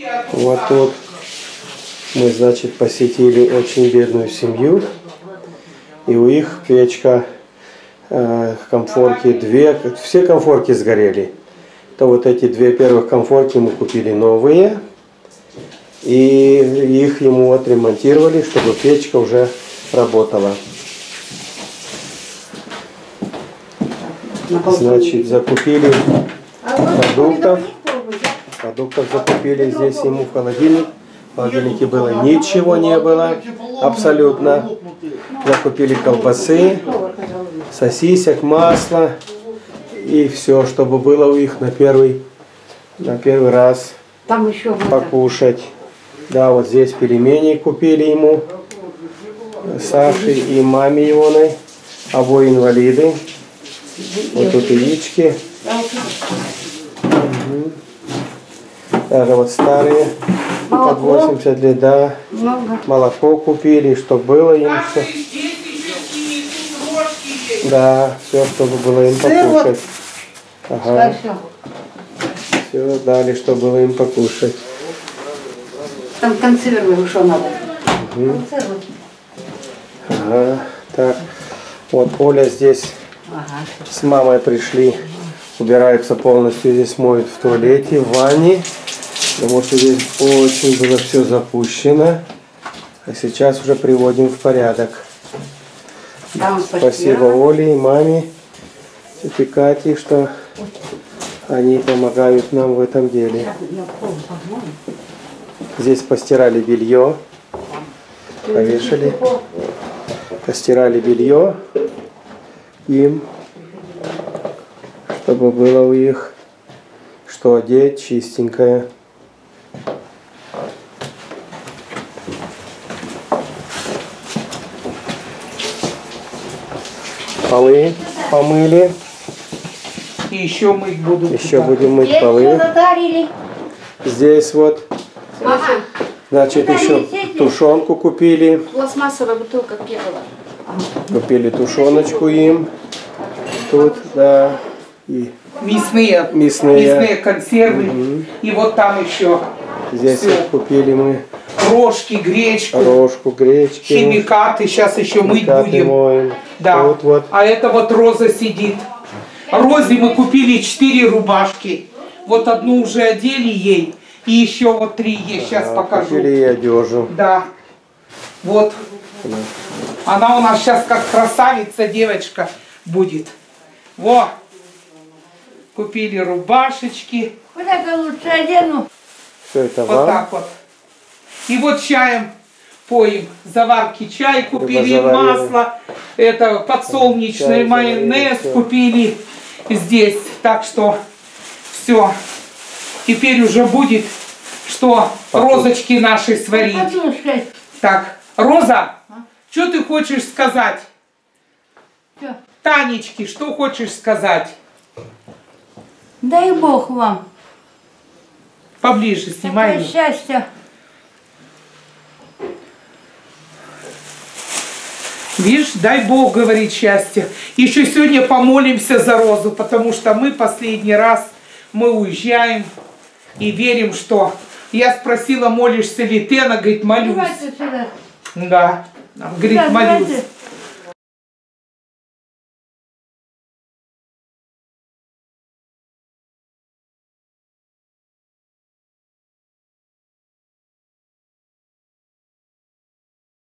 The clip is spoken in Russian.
Вот тут мы, значит, посетили очень бедную семью. И у их печка, комфорки, все комфорки сгорели. То вот эти две первых комфорки мы купили новые. И их ему отремонтировали, чтобы печка уже работала. Значит, закупили продуктов. Продуктов закупили здесь ему в холодильник. В холодильнике было ничего не было. Абсолютно. Закупили колбасы, сосисек, масло. И все, чтобы было у них на первый раз там еще покушать. Да, вот здесь пельмени купили ему. Саше и маме егоной. Обои инвалиды. Вот тут яички. Угу. Даже вот старые. Под 80 лет, да. Молоко купили, чтобы было им все. Да, все, чтобы было им покушать. Ага. Все дали, чтобы было им покушать. Там консервы, что надо. Угу. Ага, так. Вот Оля здесь с мамой пришли. Убираются полностью, здесь моют в туалете, в ванне. Потому что здесь очень было все запущено. А сейчас уже приводим в порядок. Спасибо Оле и маме, и Кате, что они помогают нам в этом деле. Здесь постирали белье. Повешали. Постирали белье им, чтобы было у них что одеть, чистенькое. Полы помыли. И еще мыть будут. Еще будем мыть полы. Здесь вот. Ага. Значит, еще тушенку купили. Пластмассовая бутылка пива. Купили тушеночку им. Тут, да. И мясные консервы. Угу. И вот там еще. Здесь вот купили мы. Рожки, гречку. Рожку, гречки. Химикаты. Сейчас еще мыть будем. Моем. Да. Вот. А это вот Роза сидит. Розе мы купили 4 рубашки. Вот одну уже одели ей. И еще вот 3 есть. Сейчас покажу. Купили ей одежду. Да. Вот. Да. Она у нас сейчас как красавица девочка будет. Во. Купили рубашечки. Вот это лучше одену. Все это вот вам. Так вот. И вот чаем поим. Заварки чай купили, масло. Это подсолнечный чай, майонез купили здесь. Так что все. Теперь уже будет, что розочки наши сварить. Так, Роза, что ты хочешь сказать? Что? Танечке, что хочешь сказать? Дай Бог вам. Поближе снимай. Такое счастье. Видишь, дай Бог, говорит, счастье. Еще сегодня помолимся за Розу, потому что мы последний раз, мы уезжаем и верим, что... Я спросила, молишься ли ты? Она говорит, молюсь. Да, говорит, молюсь.